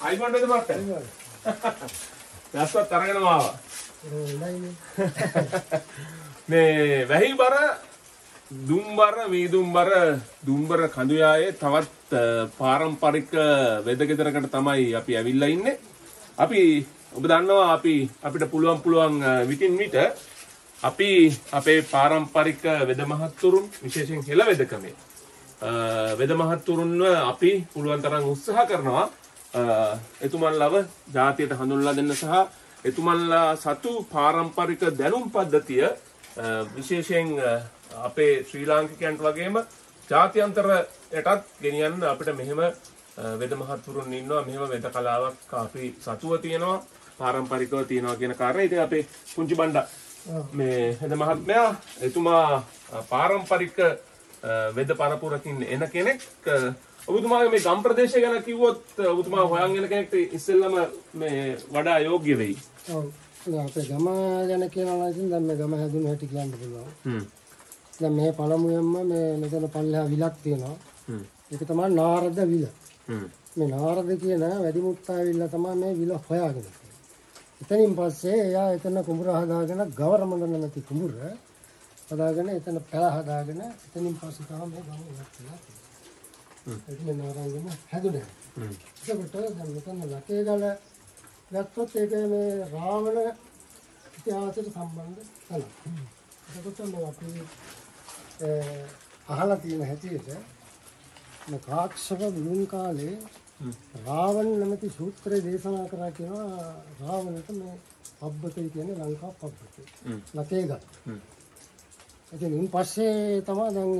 අයිබෝන් දෙද මට. නැස්වත් අරගෙනම ආවා. මේ වැහිබර දුම්බර වීදුම්බර දුම්බර කඳුයායේ තවත් පාරම්පරික වෙදගෙදරකට තමයි අපි ඇවිල්ලා ඉන්නේ. අපි ඔබ දන්නවා අපිට පුළුවන් විටින් විට අපි අපේ පාරම්පරික වෙද මහත්තුරුන් විශේෂයෙන් හෙළ වෙදකමේ වෙද මහත්තුරුන්ව අපි පුළුවන් තරම් උත්සාහ කරනවා එතුමන්ලව ජාතියට හඳුන්වලා දෙන්න සහ එතුමන්ලා සතු පාරම්පරික දැනුම් පද්ධතිය විශේෂයෙන් අපේ ශ්‍රී ලාංකිකයන්ට වගේම ජාත්‍යන්තරයටත් ගෙනියන්න අපිට මෙහෙම වෙද මහත්තුරුන් ඉන්නවා. මෙහෙම වෙද කලාවක් අපි සතුව තියෙනවා, පාරම්පරිකව තියෙනවා කියන කාරණේ. ඉතින් අපේ පුංචි බණ්ඩා මේ වෙද මහත්මයා එතුමා පාරම්පරික වෙද පරපුරකින් එන කෙනෙක්. ඔබතුමාගේ මේ ගම් ප්‍රදේශය ගැන කිව්වොත් ඔබතුමා හොයන් එන කෙනෙක්ට ඉස්සෙල්ලම මේ වඩා යෝග්‍ය වෙයි. ඔව්. අපේ ගම ගැන කියනවා නම් ඉතින් දැන් මේ ගම හැදුන හැටි කියන්න පුළුවන්. දැන් මේ පළමුවෙන්ම මේ මෙතන පල්ලෙහා විලක් තියෙනවා. ඒක තමයි නාරද විල. මේ නාරද කියන වැඩිමුත්තා ඇවිල්ලා තමයි මේ විල හොයාගෙන තියෙන්නේ. එතනින් පස්සේ එයා එතන කුඹුර හදාගෙන ගවරමඩ නැති කුඹුර හදාගෙන එතන පැල හදාගෙන එතනින් පස්සේ තමයි මේ ගම ඉවත් වෙලා තියෙන්නේ. ඒක නාරංගම හැදුනේ. ඒකට දැන් මෙතන ලකේගල ගත්තොත් ඒක මේ රාවණ ඉතිහාසයට සම්බන්ධ තැනක්. ඒකට මේ අපි අහලා තියෙන හැටියට මේ කාක්ෂක බුදුන් කාලේ රාවණ නැමැති සූත්‍රය දේශනා කරා කියනවා රාවණට මේ පබ්බතේ කියන්නේ ලංකා පබ්බතේ. ලකේගල. ඉතින් පස්සේ තමයි දැන්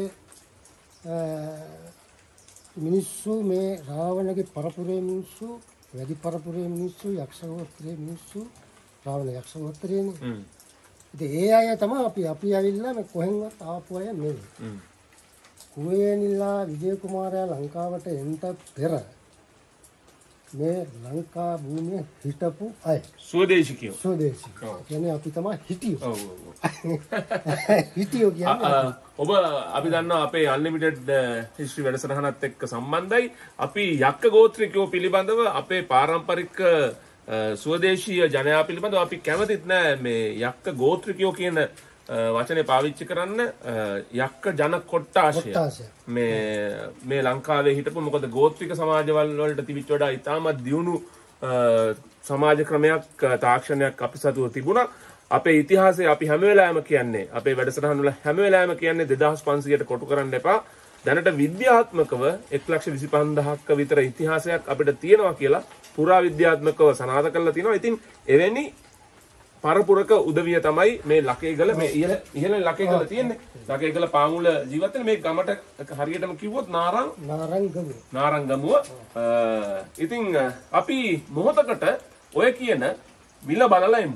මිනිස්සු මේ රාවණගේ පරපුරේ මිනිස්සු වැඩි පරපුරේ මිනිස්සු යක්ෂ ගෝත්‍රයේ මිනිස්සු රාවණ යක්ෂ ගෝත්‍රයේනේ. ඉතින් ඒ අය තමයි අපි ඇවිල්ලා මේ කොහෙන්වත් ආපු අය නෙවෙයි. කුවේනිලා විජය කුමාරයා ලංකාවට එන්න පෙර මේ ලංකා භූමියේ හිටපු අය. ස්වදේශිකයෝ. ස්වදේශිකයෝ. කියන්නේ අපි තමයි හිටියෝ. ඔව්. හිටියෝ කියන්නේ ඔබ අපි දන්නවා අපේ අන්ලිමිටඩ් හිස්ටරි වැඩසටහනත් එක්ක සම්බන්ධයි. අපි යක්ක ගෝත්‍රිකයෝ පිළිබඳව අපේ පාරම්පරික ස්වදේශීය ජනයා පිළිබඳව අපි කැමතිත් නෑ මේ යක්ක ගෝත්‍රිකයෝ කියන වචනේ පාවිච්චි කරන්න. යක්ක ජන කොට්ටාශය මේ ලංකාවේ හිටපු මොකද ගෝත්‍රික සමාජවල වලට තිබිච්ච වඩා ඉතාමත් දියුණු සමාජ ක්‍රමයක් තාක්ෂණයක් අපි සතුව තිබුණා. අපේ ඉතිහාසය අපි හැම වෙලාවෙම කියන්නේ අපේ වැඩසටහන් වල හැම වෙලාවෙම කියන්නේ 2500ට කොටු කරන්න එපා. දැනට විද්‍යාත්මකව 1,25,000ක විතර ඉතිහාසයක් අපිට තියෙනවා කියලා පුරා විද්‍යාත්මකව සනාථ කරලා තියෙනවා. ඉතින් එවැනි පරපුරක උදවිය තමයි මේ ලකේගල මේ ඉහළ ලකේගල තියෙන්නේ. ලකේගල පාමුල ජීවත් වෙන මේ ගමට හරියටම කිව්වොත් නාරංගමුව. ඉතින් අපි මොහොතකට ඔය කියන විල බලලා එමු.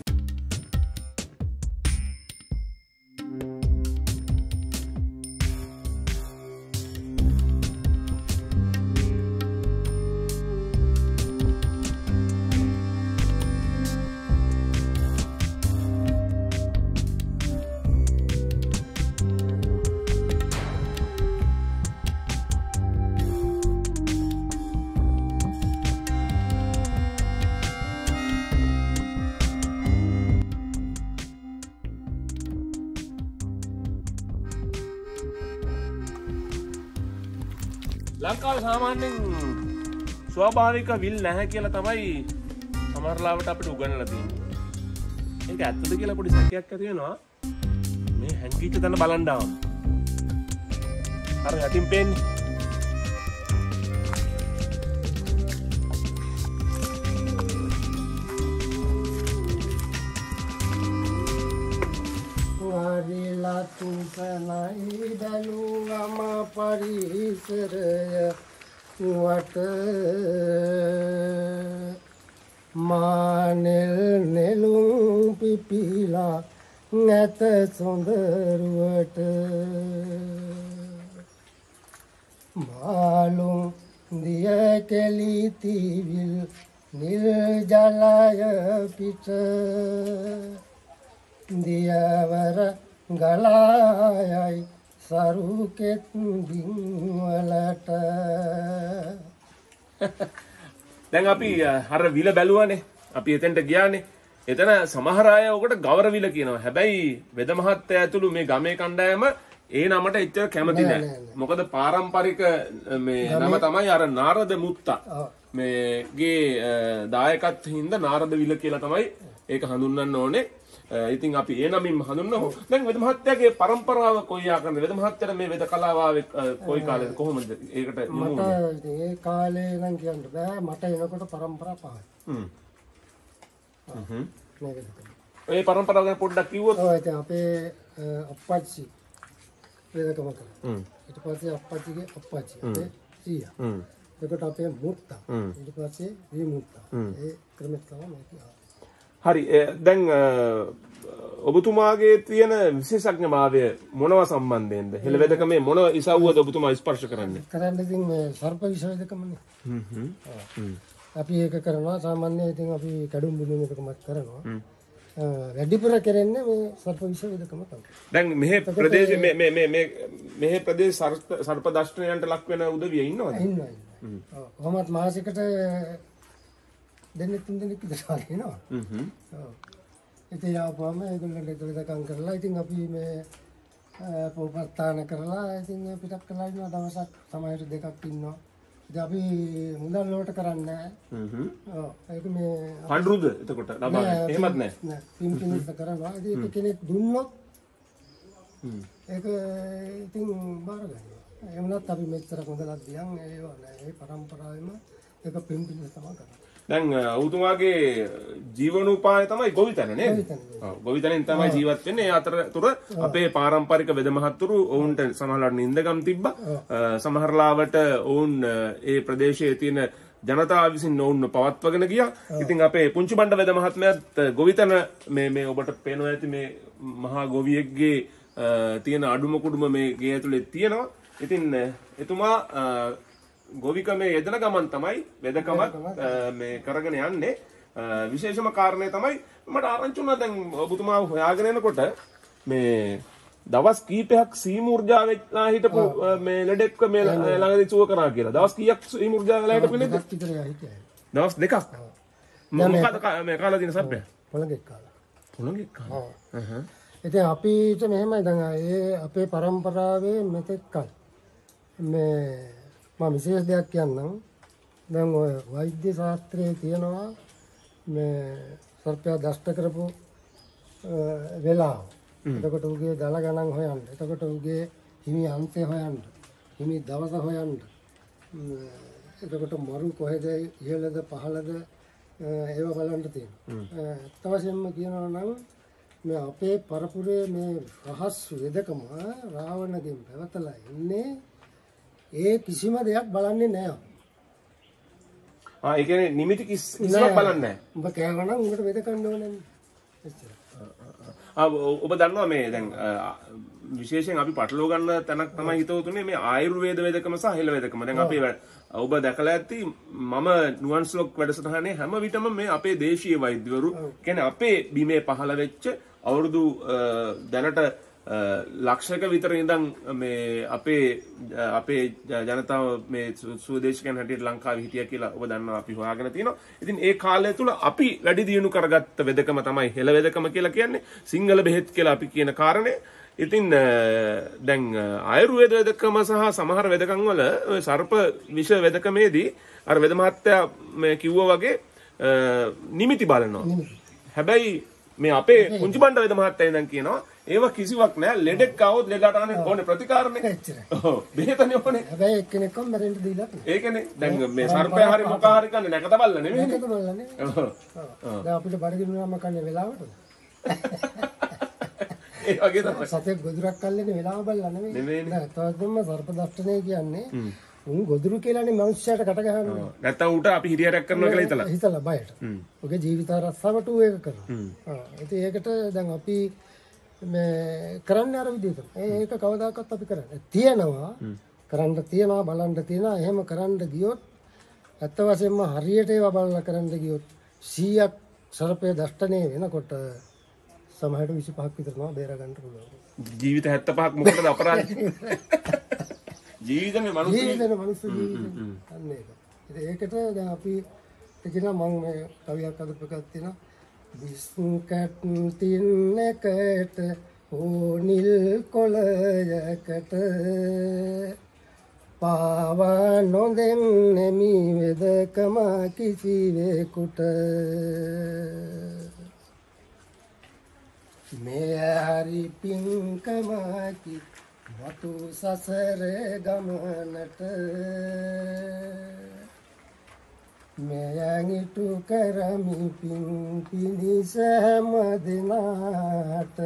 ලංකාවේ සාමාන්‍යයෙන් ස්වාභාවික විල් නැහැ කියලා තමයි සමහරලාවට අපිට උගන්වලා තියෙන්නේ. ඒක ඇත්තද කියලා පොඩි සැකයක් ඇති වෙනවා. මේ හැංගිච්ච තැන බලන්න ආවම. අර යටින් පේන්නේ. වාරිලා තුපනයි දනුගම පරිසරය වට මානෙල් නෙළුම් පිපිලා නැත සොඳරුවට මාළුම් දිය කෙලි තිවිල් නිල් ජලය පිට දියවර ගලායයි සරුකෙත් දින්වලට. දැන් අපි අර විල බැලුවානේ. අපි එතෙන්ට ගියානේ. එතන සමහර අය ඔකට ගවර විල කියනවා. හැබැයි වෙද මහත්තයා ඇතුළු මේ ගමේ කණ්ඩායම ඒ නමට එච්චර කැමති නැහැ. මොකද පාරම්පරික මේ නම තමයි අර නාරද මුත්තා. මේගේ දායකත්වයෙන් හින්දා නාරද විල කියලා තමයි ඒක හඳුන්වන්න ඕනේ. ඉතින් අපි ඒ නමින් හඳුන්වමු. දැන් වෙද මහත්තයාගේ પરම්පරාව කොයි ආකාරද? වෙද මහත්තයාට මේ වෙද කලාව ආවේ කොයි කාලේද? කොහොමද? ඒකට මට ඒ කාලේ නම් කියන්න බෑ. මට එනකොට પરම්පරා පහයි. ඒ પરම්පරාව ගැන පොඩ්ඩක් කිව්වොත්. ඔව් ඉතින් අපේ අප්පච්චි වේදකම කළා. ඊට පස්සේ අප්පච්චිගේ අප්පච්චි අපේ සීයා. එතකොට අපේ මුත්තා. ඊට පස්සේ මේ මුත්තා. ඒ ක්‍රමෙත් තමයි මේක. හරි. දැන් ඔබතුමාගේ තියෙන විශේෂඥභාවය මොනවා සම්බන්ධයෙන්ද? හෙළවෙදකමේ මොන ඉසව්වද ඔබතුමා ස්පර්ශ කරන්නේ? කරන්නේ ඉතින් මේ සර්ප විශ්වවිදකමනේ. අපි ඒක කරනවා සාමාන්‍යයෙන් ඉතින් අපි කැඩුම් බිඳුම් එකකමත් කරනවා. වැඩිපුර කරන්නේ මේ සර්ප විශ්වවිදකම තමයි. දැන් මෙහි ප්‍රදේශ මෙහි ප්‍රදේශ සර්ප දෂ්ටනයන්ට ලක් වෙන උදවිය ඉන්නවද? ඉන්නවා. ඔව්. කොහොමත් මාසෙකට දෙන්නේ 3 දෙනෙක් විතර වරිනවා. ඔව්. ඉතින් යාපුවම ඒගොල්ලන්ට දෙදකම් කරලා ඉතින් අපි මේ පොපත්තාන කරලා ඉතින් පිටක් කරලා ඉන්නවා දවසක් සමහරට දෙකක් ඉන්නවා. ඉතින් අපි මුදල් වලට කරන්නේ නැහැ. ඔව්. ඒක මේ පඬුරුද එතකොට ලබන්නේ. එහෙමත් නැහැ. නෑ. පින්පිනිස්ස කරනවා. ඉතින් ඒක කෙනෙක් දුන්නොත් ඒක ඉතින් බාර ගන්නවා. එහෙමනත් අපි මෙච්චර මුදලක් දියන් ඒව නෑ. ඒ પરම්පරාවෙම ඒක පින්පිනිස්ස තමයි කරන්නේ. දැන් ඔබතුමාගේ ජීවනෝපාය තමයි ගොවිතැන නේද? ඔව් ගොවිතැනෙන් තමයි ජීවත් වෙන්නේ. ඒ අතරතුර අපේ පාරම්පරික වෙද මහත්තුරු ඔවුන්ට සමහරවිට නින්දගම් තිබ්බා. සමහරලාවට ඔවුන් ඒ ප්‍රදේශයේ තියෙන ජනතාව විසින් ඔවුන්ව පවත්වගෙන ගියා. ඉතින් අපේ පුංචි බණ්ඩ වෙද මහත්මයාත් ගොවිතැන මේ ඔබට පේනවා ඇති මේ මහා ගොවියෙක්ගේ තියෙන අඩුම කුඩුම මේ ගේ ඇතුලේ තියෙනවා. ඉතින් එතුමා ගොවිකමේ යෙදෙන ගමන් තමයි වෙදකමත් මේ කරගෙන යන්නේ. විශේෂම කාරණේ තමයි මට ආරංචි වුණා දැන් ඔබතුමා හොයාගෙන යනකොට මේ දවස් කීපයක් සීමුර්ජා වෙලා හිටපු මේ ලෙඩෙක්ව මේ ළඟදී සුව කරා කියලා. දවස් කීයක් සීමුර්ජා වෙලා හිටපු නේද? දවස් දෙකක්. මොකද මේ කාලා තියෙන සබ්බය? පොළඟෙක් කාලා. පොළඟෙක් කාලා. ඉතින් අපිට මෙහෙමයි දැන් ඒ අපේ પરම්පරාවේ මෙතෙක් කල් මේ මම විශේෂ දෙයක් කියන්නම්. දැන් ඔය වෛද්‍ය ශාස්ත්‍රයේ තියෙනවා මේ සර්පයා දෂ්ට කරපු වෙලාව. එතකොට උගේ දල ගණන් හොයන්න. එතකොට උගේ හිමි අන්තය හොයන්න. හිමි දවස හොයන්න. එතකොට මරු කොහෙද ඉහළද පහළද ඒව බලන්න තියෙනවා. අත් වශයෙන්ම කියනවා නම් මේ අපේ පරපුරේ මේ රහස් වෙදකම රාවණගෙන් පැවතලා ඉන්නේ ඒ කිසිම දෙයක් බලන්නේ නැහැ. ඒ කියන්නේ නිමිති කිසිවක් බලන්නේ නැහැ. උඹ කෑවනම් උඹට වෙද කන්න ඕනේ එච්චර. ඔබ දන්නවා මේ දැන් විශේෂයෙන් අපි පටලව ගන්න තැනක් තමයි හිතවතුනේ මේ ආයුර්වේද වේදකම සහ හෙළ වේදකම. දැන් අපි ඔබ දැකලා ඇති මම නුවන්ස්ලොක් වැඩසටහනේ හැම විටම මේ අපේ දේශීය වෛද්‍යවරු කියන්නේ අපේ බිමේ පහළ වෙච්ච අවුරුදු දැනට ලක්ෂක විතර ඉඳන් මේ අපේ ජනතාව මේ සුවදේශිකයන් හැටියට ලංකාවේ හිටියා කියලා ඔබ දන්නවා අපි හොයාගෙන තියෙනවා. ඉතින් ඒ කාලය තුල අපි වැඩි දියුණු කරගත්ත වෙදකම තමයි හෙළ වෙදකම කියලා කියන්නේ. සිංහල බෙහෙත් කියලා අපි කියන කාරණේ. ඉතින් දැන් ආයුර්වේද වෙදකම සහ සමහර වෙදකම් වල සර්ප විෂ වෙදකමේදී අර වෙද මහත්තයා මේ කිව්වා වගේ නිමිති බලනවා. හැබැයි මේ අපේ පුංචි බණ්ඩ වෙද මහත්තයා ඉඳන් කියනවා ඒව කිසිවක් නෑ. ලෙඩෙක් ආවොත් ලෙඩට අනේ ඕනේ ප්‍රතිකාරනේ. ඔව් බෙහෙතනේ ඕනේ. හැබැයි එක්කෙනෙක්ම මැරෙන්න දීලා නැහැ. ඒකනේ. දැන් මේ සර්පය හරි මොකක් හරි කන්නේ නැකත බල්ල නෙමෙයි. නැකත බල්ල නෙමෙයි. ඔව්. දැන් අපිට බඩගිනුනම කන්නේ වෙලාවටද? ඒ වගේ තමයි. සතෙක් ගොදුරක් කල්ලේනේ වෙලාව බල්ල නෙමෙයි. දැන් තවදම සර්ප දෂ්ටනේ කියන්නේ උන් ගොදුරු කියලානේ මනුස්සයාට කට ගහන්නේ. නැත්තම් ඌට අපි හිරියරක් කරනවා කියලා හිතලා. හිතලා බයට. ඔගේ ජීවිත ආරක්ෂාවට ඌ ඒක කරනවා. ඉතින් ඒකට දැන් අපි මේ කරන්නේ අර විදිහට. ඒක කවදාකවත් අපි කරන්නේ. තියෙනවා කරන්න තියනවා බලන්න තියනවා. එහෙම කරන්න ගියොත් ඇත්ත වශයෙන්ම හරියට ඒවා බලලා කරන්න ගියොත් 100ක් සර්පය දෂ්ටනේ වෙනකොට සමහරට 25ක් විතර නෝ බේර ගන්න පුළුවන්. ජීවිත 75ක් මොකටද අපරාධ? ජීවිතේ මනුස්ස ජීවිතේ මනුස්ස ජීවිතේ. අන්න ඒක. ඒකට දැන් අපි කියන මම මේ කවියක් අදපු එකක් තියෙනවා. බිස්කට් තින්නකට ඕනිල් කොළයකට පාවා නොදෙන්නේ මී වෙදකම කිසිවෙකුට මේ හරි පින්කමකි වතු සසර ගමනට මෙයන් ඉටු කරමි පින් පිනිස හැම දිනාට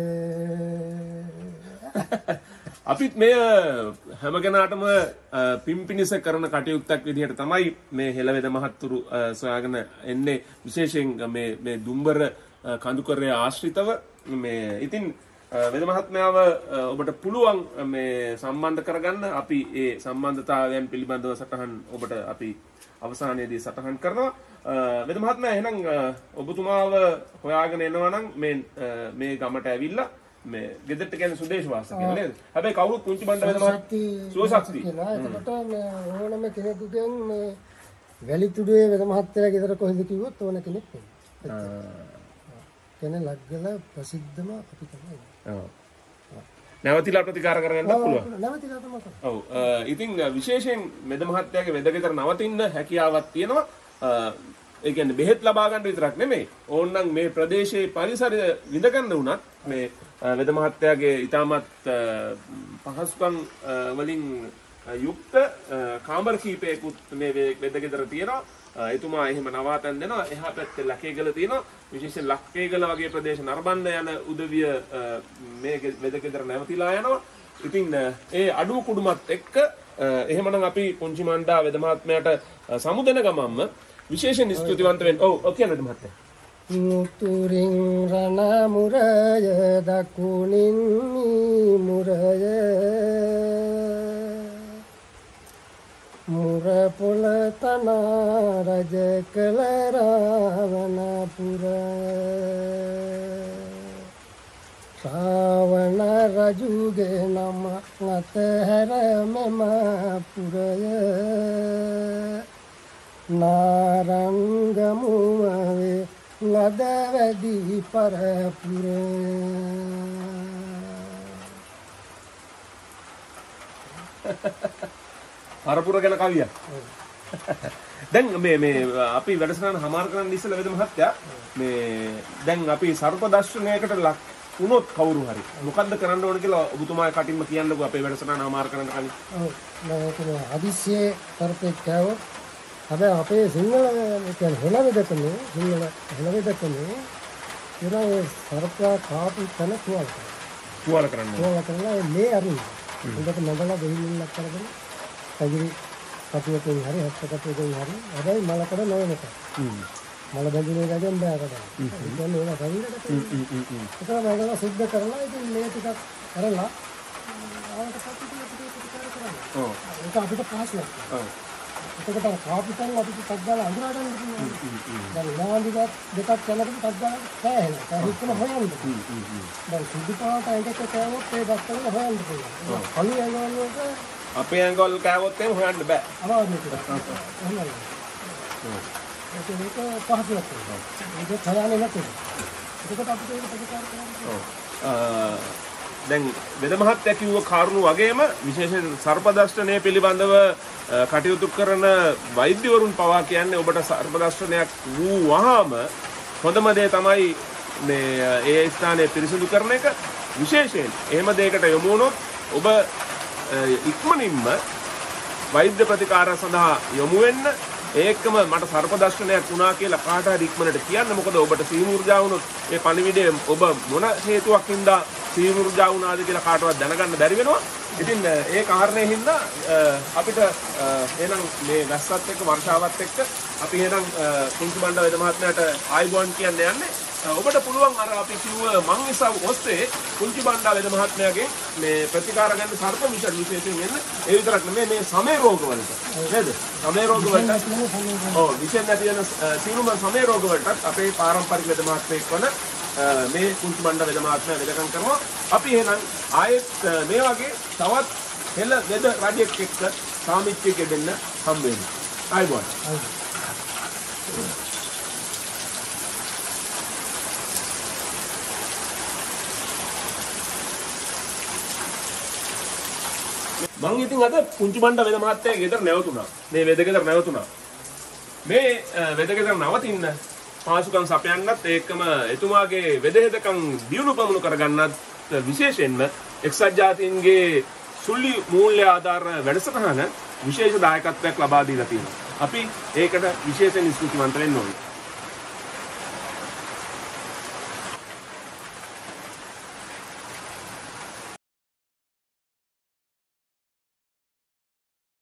අපිත් මේ හැම කෙනාටම පිම්පිනිස කරන කටයුත්තක් විදිහට තමයි මේ හෙළවෙද මහත්තුරු සොයාගෙන එන්නේ විශේෂයෙන් මේ දුම්බර කඳුකරය ආශ්‍රිතව මේ ඉතින් වෙද මහත්මයාව ඔබට පුළුවන් මේ සම්බන්ධ කරගන්න අපි ඒ සම්බන්ධතාවයන් පිළිබඳව සටහන් ඔබට අපි අවසානයේදී සටහන් කරනවා වෙද මහත්මයා එහෙනම් ඔබතුමාව හොයාගෙන එනවා නම් මේ ගමට ඇවිල්ලා මේ ගෙදරට කියන්නේ සුදේශ වාස කියලා නේද? හැබැයි කවුරුත් පුංචි බණ්ඩ වෙන සුවශක්ති කියලා. එතකොට මේ ඕනම කෙනෙකුගෙන් මේ වැලිතුඩුවේ වෙද මහත්තයා ගෙදර කොහෙද කිව්වොත් ඕන කෙනෙක් කෙනෙක් ලග්ගල ප්‍රසිද්ධම අපි තමයි. ඔව්. නැවතිලා ප්‍රතිකාර කරගන්න පුළුවන්. නැවතිලා තමයි. ඔව්. ඉතින් විශේෂයෙන් වෙද මහත්තයාගේ වෙද ගෙදර නවතින්න හැකියාවක් තියෙනවා. ඒ කියන්නේ බෙහෙත් ලබා ගන්න විතරක් නෙමෙයි. ඕනනම් මේ ප්‍රදේශයේ පරිසරය විඳ ගන්න උනත් මේ වෙද මහත්තයාගේ ඊටමත් පහසුකම් වලින් යුක්ත කාමර කීපයකුත් මේ වෙද ගෙදර තියෙනවා. එතුමා එහෙම නවාතැන් දෙනවා. එහා පැත්තේ ලකේගල තියෙනවා. විශේෂයෙන් ලකේගල වගේ ප්‍රදේශ නරඹන්න යන උදවිය මේ වෙද ගෙදර නැවතිලා යනවා. ඉතින් ඒ අඩුව කුඩුමත් එක්ක එහෙමනම් අපි පුංචි මණ්ඩා වෙද මහත්මයාට සමුදෙන ගමම්ම විශේෂයෙන් ස්තුතිවන්ත වෙන්න. ඔව් කියන්නද මහත්තයා? මුතුරින් රණ මුරය දකුණින් මුරය මුර පොළ තන රජ කළ රාවණපුර ශ්‍රාවණ රජුගේ නම අතහැර මෙම පුරය නාරංගමුවේ ලදවැදි පරපුර පරපුර ගැන කවියක්. දැන් මේ අපි වැඩසටහන හමාර කරන්න ඉස්සෙල්ලා වෙද මහත්තයා මේ දැන් අපි සර්ප දර්ශනයකට ලක් වුණොත් කවුරු හරි මොකද්ද කරන්න ඕන කියලා ඔබතුමාගේ කටින්ම කියන්නකෝ අපේ වැඩසටහන හමාර කරන්න කලින්. ඔව් මම කියන්නේ හදිස්සියේ සර්පෙක් කෑවොත් හැබැයි අපේ සිංහල කියන්නේ හෙළවෙදකනේ සිංහල හෙළවෙදකනේ ඒ සර්පයා කාපු තැන තුවාල කරනවා මේ අරින්න හොඳට මඩලා දෙහිල්ලක් කරගෙන පැගිරි කටුවකින් හරි හස්තකටුවකින් හරි හැබැයි මලකඩ නොවනක මල බැඳුනේ ගගෙන් බෑ කරා ඉතින් ඒවා කවිලට ඒක මම සුද්ධ කරලා ඉතින් මේ ටිකක් කරලා ආවට පස්සේ ටික ඔව් ඒක අපිට පහසුවක් ඔව් එතකොට කාපිටල් අපිට ටක් දාලා අඳුරා ගන්න පුළුවන්. දැන් නාන්දිගත් දෙකක් යනකොට ටක් දාලා කෑහෙනවා. කෑහිච්චම හොයන්න. දැන් සුදු පාට ඇඟට කෑවොත් ඒ දත්තල හොයන්න පුළුවන්. කළු ඇඟවල වලට අපේ ඇඟවල කෑවොත් එහෙම හොයන්න බෑ. අමාරුයි ඒක. එහෙමයි. ඒක පහසුවක්. ඒක කයානේ නැතුව. එතකොට අපිට ඒක ප්‍රතිකාර කරන්න. ඔව්. දැන් වෙද මහත්තයා කිව්ව කාරණු වගේම විශේෂයෙන් සර්ප දර්ශනය පිළිබඳව කටයුතු කරන වෛද්‍යවරුන් පවා කියන්නේ ඔබට සර්ප දර්ශනයක් වූ වහාම හොඳම දේ තමයි මේ ඒ ස්ථානය පිරිසිදු කරන එක. විශේෂයෙන් එහෙම දෙයකට යොමු වුණොත් ඔබ ඉක්මනින්ම වෛද්‍ය ප්‍රතිකාර සඳහා යොමු වෙන්න. ඒකම මට සර්ප දර්ශනයක් වුණා කියලා කාට හරි ඉක්මනට කියන්න. මොකද ඔබට සීමුර්ජා වුණොත් ඒ පණිවිඩය ඔබ මොන හේතුවක් හින්දා සීමුර්ජා වුණාද කියලා කාටවත් දැනගන්න බැරි වෙනවා. ඉතින් ඒ කාරණේ හින්දා අපිට එහෙනම් මේ වැස්සත් එක්ක වර්ෂාවත් එක්ක අපි එහෙනම් පුංචි බණ්ඩ වේද මහත්මයාට ආයිබෝන් කියන්න යන්නේ. ඔබට පුළුවන් අර අපි කිව්ව මං ඉස්සව ඔස්සේ පුංචි බණ්ඩ වේද මහත්මයාගේ මේ ප්‍රතිකාර ගන්න සර්ප විශේෂයෙන් වෙන්න. ඒ විතරක් නෙමෙයි මේ සමේ රෝග වලට. නේද? සමේ රෝග වලට ඔව් විශේෂ නැති වෙන සියලුම සමේ රෝග වලට අපේ පාරම්පරික වේද මහත්මයෙක් වන මේ පුංචි බණ්ඩ වේද මහත්මයා වෙදකම් කරනවා. අපි එහෙනම් ආයෙත් මේ වගේ තවත් හෙළ වෙද රජෙක් එක්ක සාමිච්චයක දෙන්න හම්බ වෙනවා. ආයිබෝන්. මං ඉතින් අද පුංචි බණ්ඩ වෙද මහත්තයා ගෙදර නැවතුණා. මේ වෙද ගෙදර නැවතුණා. මේ වෙද ගෙදර නවතින්න පාසුකම් සපයන්නත් ඒකම එතුමාගේ වෙදහෙදකම් දියුණු පමුණු කරගන්නත් විශේෂයෙන්ම එක්සත් ජාතීන්ගේ සුළි මූල්‍ය ආධාර වැඩසටහන විශේෂ දායකත්වයක් ලබා දීලා තියෙනවා. අපි ඒකට විශේෂයෙන් ස්තුතිවන්ත වෙන්න ඕනේ.